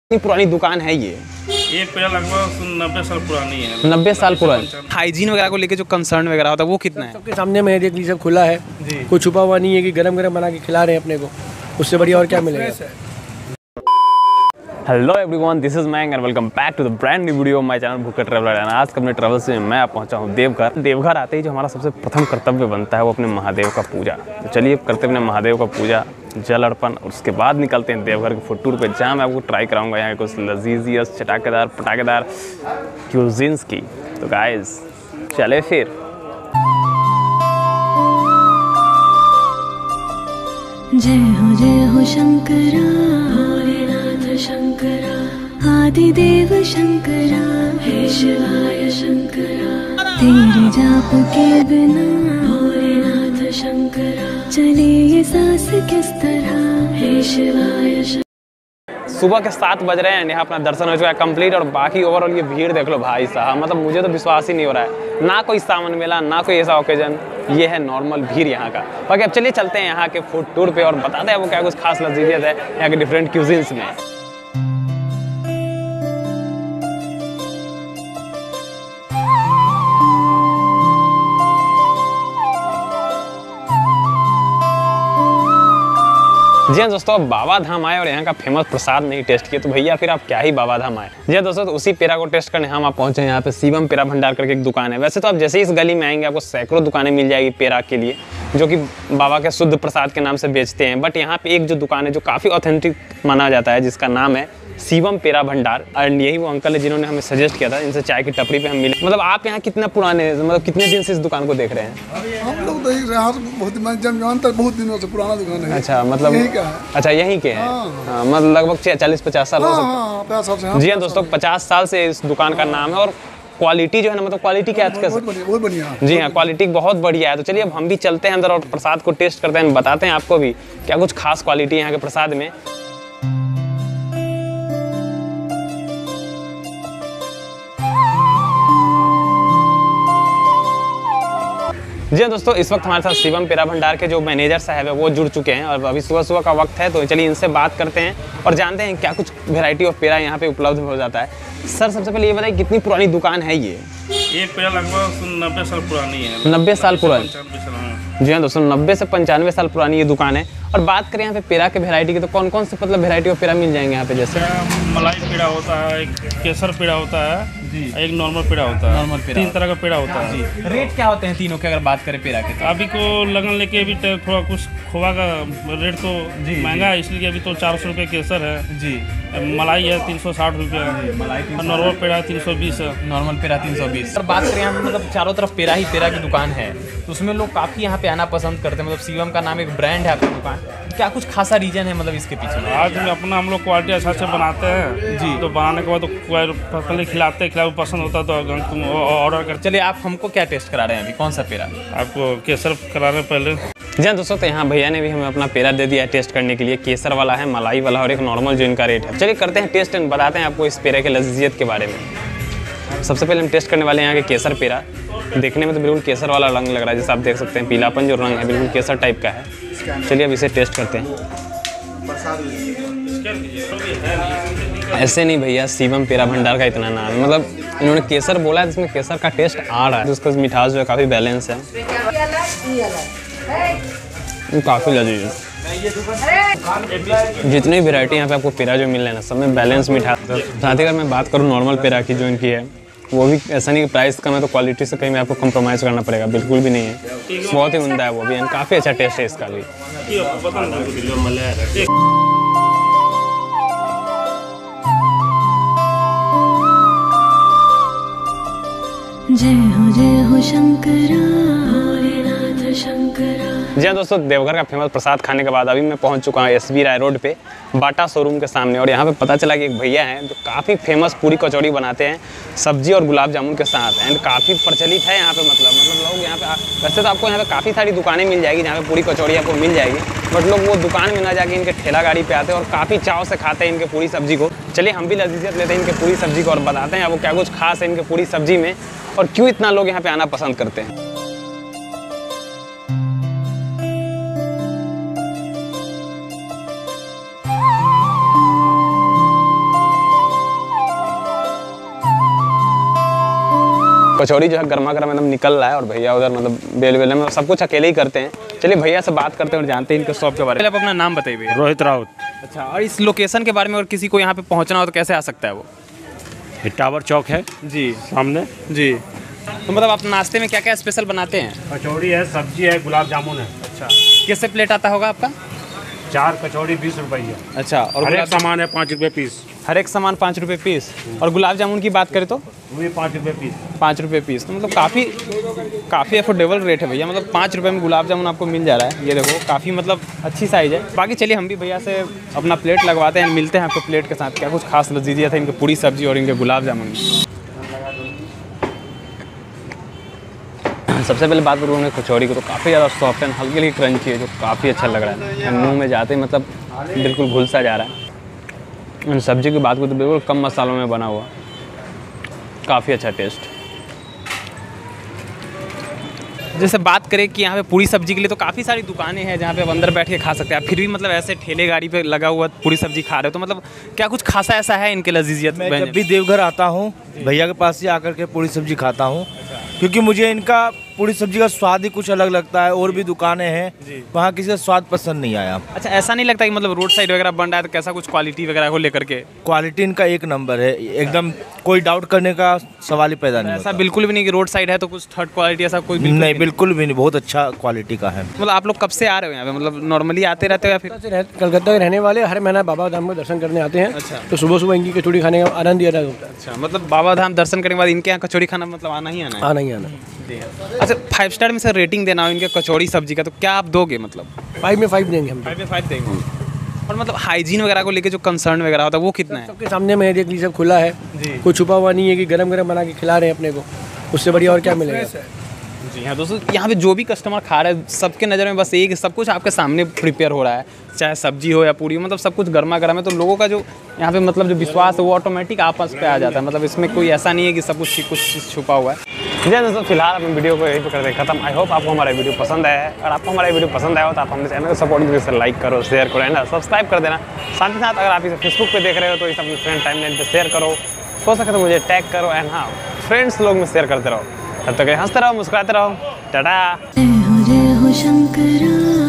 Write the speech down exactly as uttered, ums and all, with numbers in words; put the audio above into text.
कितनी पुरानी दुकान है ये? ये पेड़ लगभग नब्बे साल पुरानी है। नब्बे साल पुरानी। हाइजीन वगैरह को लेके जो कंसर्न वगैरह होता है वो कितना है? सबके सामने में देख लीजिए, सब खुला है जी। कोई छुपा हुआ नहीं है कि गरम गरम बना के खिला रहे हैं अपने को, उससे बढ़िया और क्या मिलेगा। हेलो एवरीवन, दिस इज मैंग and welcome back to the brand new video my channel भूखे ट्रैवलर। आज अपने ट्रैवल्स में मैं पहुंचा हूं देवघर। देवघर आते ही जो हमारा सबसे प्रथम कर्तव्य बनता है वो अपने महादेव का पूजा। तो चलिए करते अपने महादेव का पूजा, जल अर्पण, और उसके बाद निकलते हैं देवघर के फूड टूर पे, जहाँ मैं आपको ट्राई कराऊंगा यहाँ कुछ लजीजियस चटाकेदार पटाकेदार क्यूजीन्स की। तो गाइस चले फिर। जय हो जय हो शंकरा, भोलेनाथ शंकरा, आदिदेव शंकरा, हे शिवाय शंकरा, तेरे जाप के बिना भोलेनाथ शंकरा, चले ये सांस किस तरह, हे शिवाय शंकरा। सुबह के सात बज रहे हैं, यहाँ अपना दर्शन हो चुका है कंप्लीट, और बाकी ओवरऑल ये भीड़ देख लो भाई साहब, मतलब मुझे तो विश्वास ही नहीं हो रहा है। ना कोई सावन मेला, ना कोई ऐसा ओकेजन, ये है नॉर्मल भीड़ यहाँ का। बाकी अब चलिए चलते हैं यहाँ के फूड टूर पे और बताते हैं वो क्या कुछ खास लजीजियत है यहाँ के डिफरेंट क्यूजिन्स में। जी हाँ दोस्तों, अब बाबा धाम आए और यहाँ का फेमस प्रसाद नहीं टेस्ट किए तो भैया फिर आप क्या ही बाबा धाम आए। जी हाँ दोस्तों, तो उसी पेड़ा को टेस्ट करने हम आप पहुंचे हैं। यहाँ पे शिवम पेड़ा भंडार करके एक दुकान है। वैसे तो आप जैसे ही इस गली में आएंगे आपको सैकड़ों दुकानें मिल जाएगी पेड़ा के लिए, जो कि बाबा के शुद्ध प्रसाद के नाम से बेचते हैं। बट यहाँ पे एक जो दुकान है जो काफ़ी ऑथेंटिक माना जाता है, जिसका नाम है शिवम पेड़ा भंडार, एंड यही वो अंकल है जिन्होंने हमें सजेस्ट किया था। इनसे चाय की टपरी पे हम मिले। मतलब आप यहाँ कितना पुराने, मतलब कितने दिन से इस दुकान को देख रहे हैं? हम लोग तो यहाँ बहुत जानते, बहुत दिनों से पुराना दुकान है। अच्छा, मतलब यहीं का है। अच्छा यहीं के हैं। हाँ, मतलब लगभग चालीस पचास साल हो सकते हैं। जी हाँ दोस्तों, पचास साल से इस दुकान का नाम है। और क्वालिटी जो है ना, मतलब क्वालिटी क्या है? बहुत बढ़िया। जी हाँ, क्वालिटी बहुत बढ़िया है। तो चलिए अब हम भी चलते हैं अंदर और प्रसाद को टेस्ट करते हैं, बताते हैं आपको भी क्या कुछ खास क्वालिटी है यहाँ के प्रसाद में। जी हाँ दोस्तों, इस वक्त हमारे साथ शिवम पेड़ा भंडार के जो मैनेजर साहब है वो जुड़ चुके हैं, और अभी सुबह सुबह का वक्त है, तो चलिए इनसे बात करते हैं और जानते हैं क्या कुछ वैरायटी ऑफ पेड़ा यहाँ पे उपलब्ध हो जाता है। सर सबसे पहले ये बताइए कितनी पुरानी दुकान है ये? ये पेड़ लगभग नब्बे साल पुरानी है। नब्बे साल पुरानी। जी हाँ दोस्तों, नब्बे से पंचानवे साल पुरानी ये दुकान है। और बात करें यहाँ पे पेड़ा के वैरायटी की, तो कौन कौन से मतलब वैरायटी ऑफ पेड़ा मिल जाएंगे यहाँ पे? जैसे मलाई पेड़ा होता है, एक केसर पेड़ा होता है जी, एक नॉर्मल पेड़ा होता है। नॉर्मल पेड़ा, तीन तरह का पेड़ा होता है जी। रेट क्या होते हैं तीनों के अगर बात करें पेड़ा के? तो अभी को लगन लेके अभी थोड़ा कुछ खोवा का रेट तो महंगा है, इसलिए अभी तो चार सौ रुपये केसर है जी। मलाई है तीन सौ साठ रुपये, मलाई नॉर्मल पेड़ा तीन सौ बीस है। नॉर्मल पेड़ा तीन सौ बीस। और बात करें यहाँ मतलब चारों तरफ पेड़ा ही पेड़ा की दुकान है, तो उसमें लोग काफ़ी यहाँ पे आना पसंद करते हैं। मतलब शिवम का नाम एक ब्रांड है आपकी दुकान, क्या कुछ खासा रीजन है मतलब इसके पीछे? आज अपना हम लोग क्वालिटी अच्छा से बनाते हैं जी, तो बनाने के बाद तो पहले खिलाते हैं, खिला पसंद होता तो ऑर्डर कर। चलिए आप हमको क्या टेस्ट करा रहे हैं अभी, कौन सा पेड़ा? आपको केसर करा रहे हैं पहले। जी हाँ दोस्तों, तो यहाँ भैया ने भी हमें अपना पेड़ा दे दिया है टेस्ट करने के लिए। केसर वाला है, मलाई वाला और एक नॉर्मल जो इनका रेट है। चलिए करते हैं टेस्ट एंड बताते हैं आपको इस पेड़े के लजीजियत के बारे में। सबसे पहले हम टेस्ट करने वाले हैं यहाँ के केसर पेड़ा। देखने में तो बिल्कुल केसर वाला रंग लग रहा है, जैसे आप देख सकते हैं पीलापन जो रंग है बिल्कुल केसर टाइप का है। चलिए अब इसे टेस्ट करते हैं। ऐसे नहीं भैया, शिवम पेड़ा भंडार का इतना नाम है, मतलब इन्होंने केसर बोला है जिसमें केसर का टेस्ट आ रहा है, उसका मिठास जो है काफ़ी बैलेंस है, काफ़ी लजीज है। जितनी वैरायटी यहाँ पे आपको पेड़ा जो मिल रहा है ना, सब में बैलेंस मिठास। साथ ही अगर मैं बात करूँ नॉर्मल पेड़ा की जो इनकी है, वो भी ऐसा नहीं कि प्राइस कम है तो क्वालिटी से कहीं में आपको कंप्रोमाइज़ करना पड़ेगा, बिल्कुल भी नहीं है। बहुत ही उम्दा है वो भी, काफ़ी अच्छा टेस्ट है इसका भी। जय हो जय हो शंकरा, भोलेनाथ शंकरा। जी हाँ दोस्तों, देवघर का फेमस प्रसाद खाने के बाद अभी मैं पहुंच चुका हूँ एस बी राय रोड पे बाटा शोरूम के सामने, और यहाँ पे पता चला कि एक भैया हैं जो काफ़ी फेमस पूरी कचौड़ी बनाते हैं सब्जी और गुलाब जामुन के साथ, एंड काफ़ी प्रचलित है यहाँ पे। मतलब मतलब लोग यहाँ पे, वैसे तो आपको यहाँ पे काफ़ी सारी दुकानें मिल जाएगी जहाँ पे पूरी कचौड़ी आपको मिल जाएगी, बट लोग वो दुकान में ना जाके इनके ठेला गाड़ी पे आते हैं और काफ़ी चाव से खाते हैं इनके पूरी सब्जी को। चलिए हम भी लजीजियत लेते हैं इनके पूरी सब्जी को और बताते हैं वो क्या कुछ खास है इनके पूरी सब्जी में और क्यों इतना लोग यहाँ पे आना पसंद करते हैं। कचौड़ी जो है गर्मा गर्म एकदम निकल रहा है और भैया उधर मतलब बेल बेल में सब कुछ अकेले ही करते हैं। चलिए भैया से बात करते हैं और जानते हैं इनके शॉप के बारे में। आप अपना नाम बताइए भैया। रोहित राउत। अच्छा, और इस लोकेशन के बारे में, अगर किसी को यहाँ पे पहुँचना हो तो कैसे आ सकता है वो? ये टावर चौक है जी सामने जी। तो मतलब आप नाश्ते में क्या क्या स्पेशल बनाते हैं? कचौड़ी है, सब्जी है, गुलाब जामुन है। अच्छा, कैसे प्लेट आता होगा आपका? चार कचौड़ी बीस रुपये। अच्छा, और हर एक गुलाब सामान है पाँच रुपये पीस। हर एक सामान पाँच रुपये पीस। और गुलाब जामुन की बात करें तो वो पाँच रुपये पीस। पाँच रुपये पीस। तो मतलब काफ़ी काफ़ी अफोर्डेबल रेट है भैया, मतलब पाँच रुपये में गुलाब जामुन आपको मिल जा रहा है। ये देखो काफ़ी मतलब अच्छी साइज़ है। बाकी चलिए हम भी भैया से अपना प्लेट लगवाते हैं, मिलते हैं आपको प्लेट के साथ क्या कुछ खास लजीजियत है इनके पूरी सब्जी और इनके गुलाब जामुन। सबसे पहले बात करूँ मैं कचौड़ी को, तो काफ़ी ज़्यादा सॉफ्ट एंड हल्की हल्की क्रंची है जो काफ़ी अच्छा लग रहा है। मुंह में जाते ही मतलब बिल्कुल घुल सा जा रहा है। सब्जी की बात करूँ तो बिल्कुल कम मसालों में बना हुआ, काफ़ी अच्छा टेस्ट। जैसे बात करें कि यहाँ पे पूरी सब्जी के लिए तो काफ़ी सारी दुकानें हैं जहाँ पे आप अंदर बैठ के खा सकते हैं, आप फिर भी मतलब ऐसे ठेले गाड़ी पे लगा हुआ पूरी सब्जी खा रहे हो, तो मतलब क्या कुछ खासा ऐसा है इनके लजीजियत? मैं जब भी देवघर आता हूँ भैया के पास ही आकर के पूरी सब्जी खाता हूँ, क्योंकि मुझे इनका पूरी सब्जी का स्वाद ही कुछ अलग लगता है। और भी दुकानें हैं वहाँ किसी का स्वाद पसंद नहीं आया। अच्छा, ऐसा नहीं लगता कि मतलब रोड साइड वगैरह बन रहा है तो कैसा कुछ क्वालिटी वगैरह को लेकर के? क्वालिटी इनका एक नंबर है, एकदम कोई डाउट करने का सवाल ही पैदा नहीं ऐसा बिल्कुल भी नहीं कि रोड साइड है तो कुछ थर्ड क्वालिटी ऐसा कोई बिल्कुल नहीं, बिल्कुल भी नहीं, बहुत अच्छा क्वालिटी का है। मतलब आप लोग कब से आ रहे हो यहाँ पे, मतलब नॉर्मली आते रहते हो या फिर? कलकत्ता के रहने वाले हर महीना बाबा धाम में दर्शन करने आते हैं। अच्छा, तो सुबह सुबह इनकी कचौड़ी खाने का आनंद ही अलग होता है। अच्छा, मतलब बाबा धाम दर्शन करने के बाद इनके यहाँ कचौड़ी खाना मतलब आना ही आना है? आना ही आना। अच्छा, फाइव स्टार में सर रेटिंग देना हो इनके कचौड़ी सब्जी का तो क्या आप दोगे? मतलब फाइव में फाइव देंगे हम। फाइव में फाइव देंगे। और मतलब हाइजीन वगैरह को लेके जो कंसर्न वगैरह होता है वो कितना है? सबके सामने में देख लीजिए, सब खुला है, कुछ छुपा हुआ नहीं है कि गरम गरम बना के खिला रहे हैं अपने को, उससे बढ़िया और क्या मिलेगा? जी हाँ दोस्तों, यहाँ पे जो भी कस्टमर खा रहे हैं सबके नज़र में बस एक सब कुछ आपके सामने प्रिपेयर हो रहा है, चाहे सब्जी हो या पूरी, मतलब सब कुछ गर्मा गर्म है। तो लोगों का जो यहाँ पे मतलब जो विश्वास है वो ऑटोमेटिक आपस पे आ जाता है, मतलब इसमें कोई ऐसा नहीं है कि सब कुछ कुछ छुपा हुआ है। जी दोस्तों, फिलहाल अपने वीडियो को यहीं पे कर दे खत्म। आई होप आपको हमारा वीडियो पसंद आया है, और आपको हमारा वीडियो पसंद आया हो तो आप हमारे चैनल को सपोर्ट करके लाइक करो, शेयर करो, है ना, सब्सक्राइब कर देना। साथ ही साथ अगर आप इसे फेसबुक पे देख रहे हो तो इसे अपने फ्रेंड टाइमलाइन पे शेयर करो, हो सके तो मुझे टैग करो, एंड हाँ फ्रेंड्स लोग में शेयर करते रहो। तब तक हंसते रहो, मुस्कुराते रहो, टाटा। जय हो जय हो शंकरा।